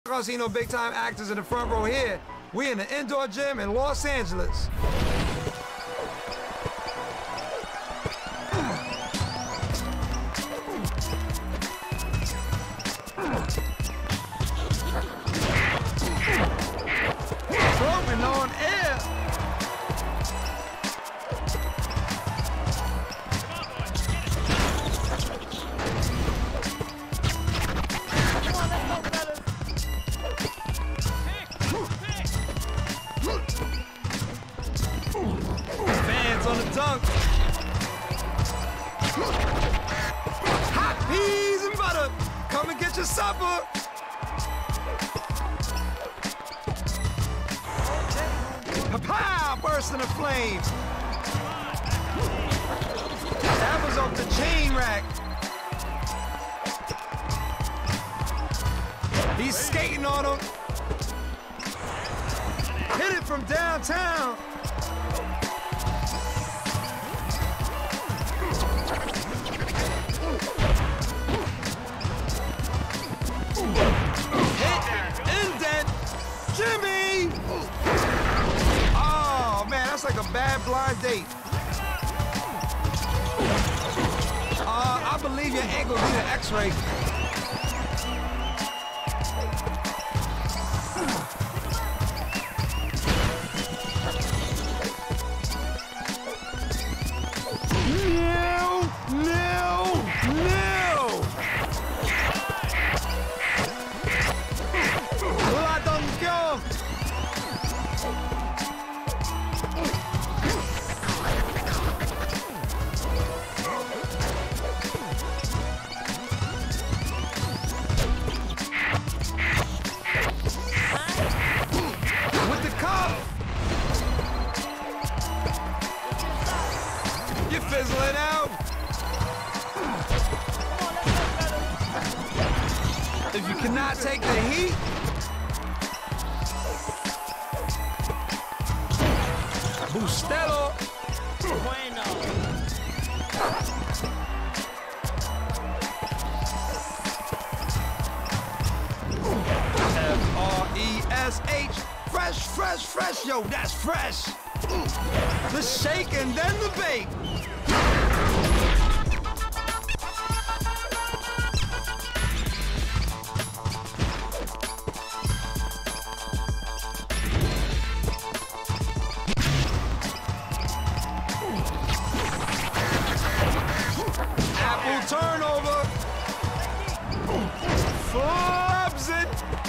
y'all see no big-time actors in the front row here. We in the indoor gym in Los Angeles. Floating on air. Fans on the dunk. Hot peas and butter. Come and get your supper. Pow! Burst into flames. That was off the chain rack. He's skating on him. Hit it from downtown. Hit, indent, Jimmy! Oh man, that's like a bad blind date. I believe your ankle need an x-ray. Fizzling out. If you cannot take the heat, Bustelo. Bueno. F-R-E-S-H. Fresh, fresh, fresh. Yo, that's fresh. The shake and then the bake. Apple turnover. Flubs it.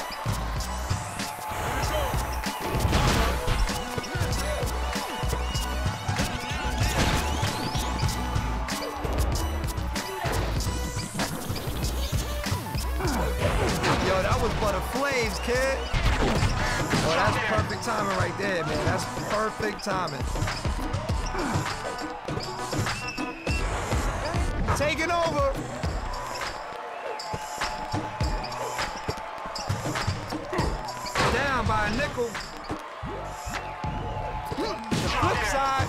Yo, that was butter flames, kid. Oh, that's perfect timing right there, man. That's perfect timing. Taking over. Down by a nickel. The flip side.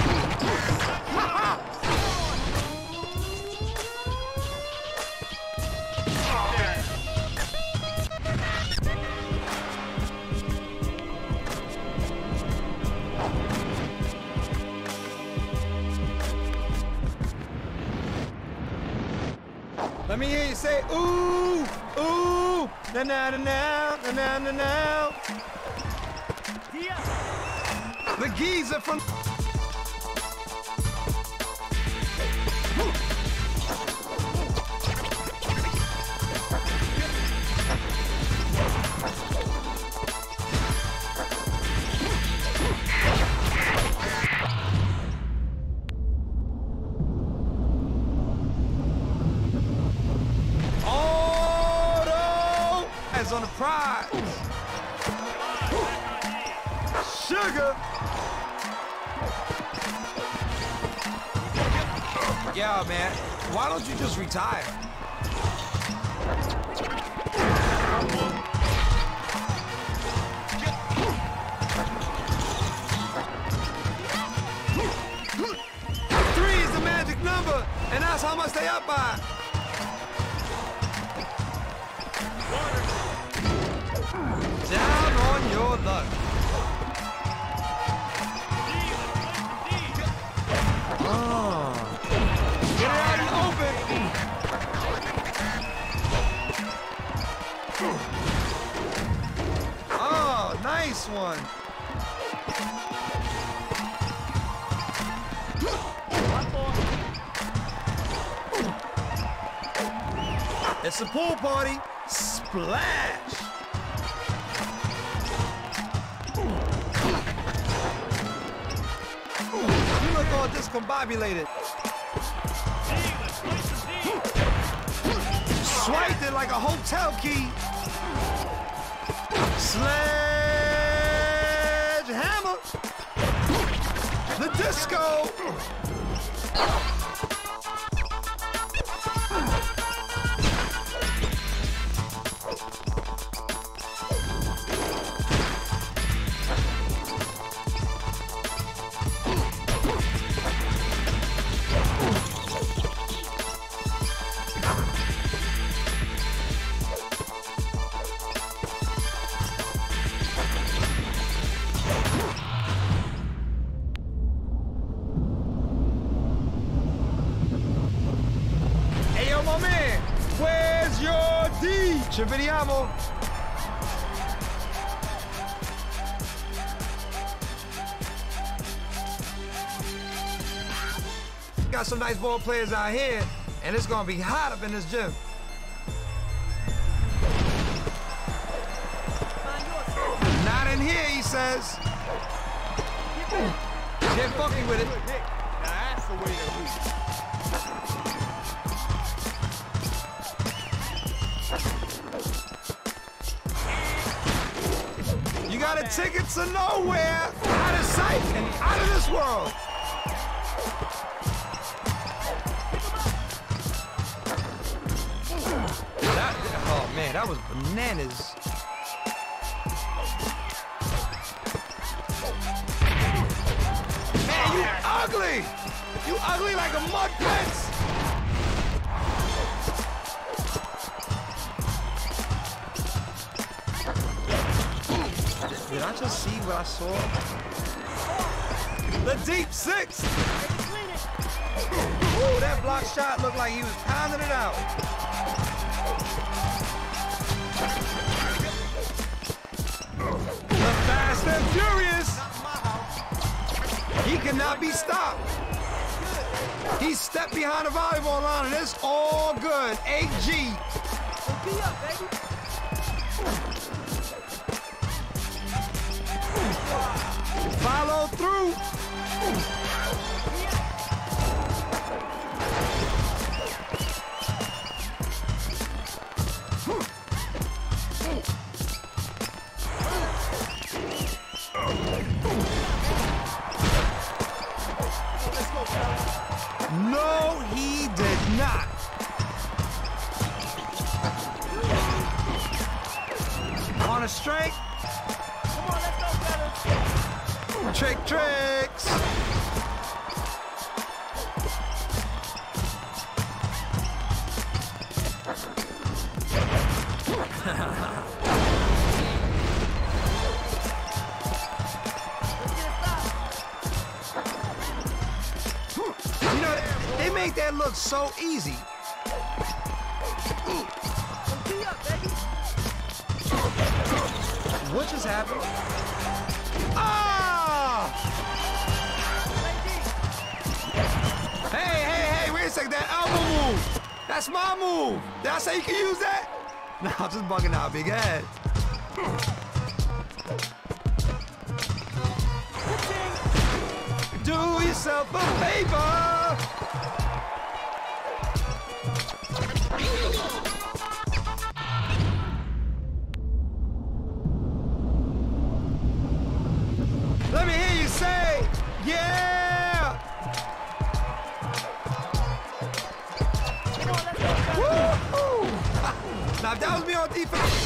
Let me hear you say, ooh, ooh, na na na na na na na. The geezer from. On the prize. Sugar. Yeah, man. Why don't you just retire? Three is the magic number, and that's how much they up by. on your luck. Get it out in the open. Oh, nice one. It's a pool party. Splash. You look all discombobulated. Swiped it like a hotel key. Sledgehammer. The disco. My man, where's your D? Ci vediamo. Got some nice ball players out here, and it's gonna be hot up in this gym. Not in here, he says. Get funky with it. Now that's the way to do it. You got a ticket to nowhere, out of sight and out of this world. Oh man, that was bananas. Man, you ugly! You ugly like a mud fence! Did I just see what I saw? The deep six! Ooh, that block shot looked like he was pounding it out. The Fast and Furious! He cannot be stopped. He stepped behind the volleyball line and it's all good. 8G. Follow through. No, he did not. On a strike. Come on, let's go, fellas. Tricks. You know, they make that look so easy. What just happened? Ah! Hey, wait a second, that elbow move. That's my move. Did I say you can use that? No, I'm just bugging out, big head. Do yourself a favor. Let me hear you say, yeah! Woo-hoo! Now, if that was me on defense.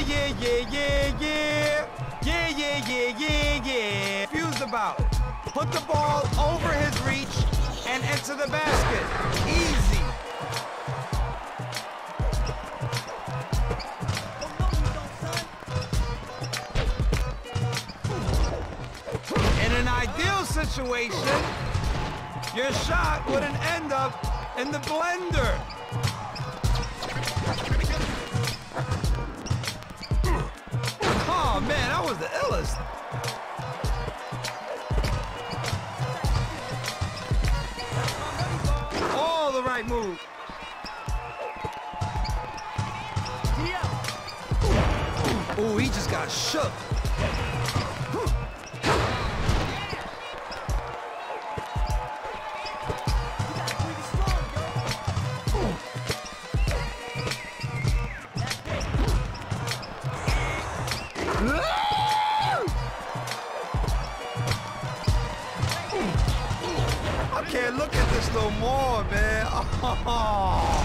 yeah, yeah, yeah, yeah. Yeah, yeah, yeah, yeah, yeah. Fused about it. Put the ball over his reach and enter the basket. Easy. In an ideal situation, your shot wouldn't end up in the blender. Oh man, that was the illest. All the right move. Ooh, he just got shook. I can't look at this no more, man. Oh.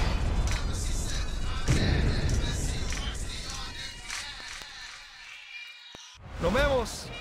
Nos vemos.